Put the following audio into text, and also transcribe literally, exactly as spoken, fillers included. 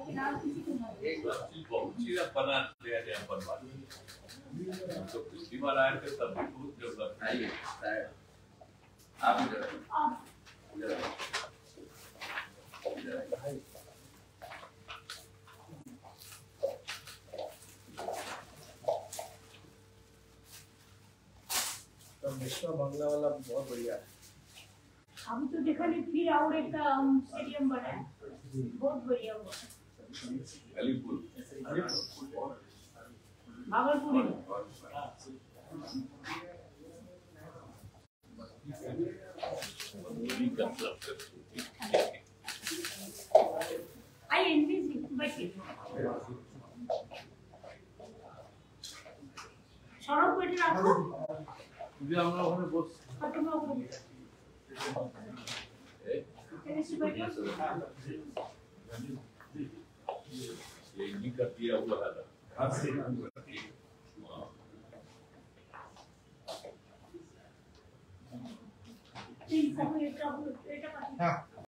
एक बहुत चीज़ बना दिया जाए बनवा तो पिछली बार आए थे तब भी बहुत जरूरत आइए आप इधर इधर इधर तो मिश्रा बंगला वाला बहुत बढ़िया है। हम तो देखा नहीं फिर और एक स्टेडियम बना है बहुत बढ़िया हुआ अलीपुर भागलपुर आई एनपीसी बैठिए सड़क बैठे रखो भी हम लोगों ने बहुत खत्म हो गया कैसे बैठे ये नहीं कर दिया हुआ है हाथ से तीन सब एक का एक का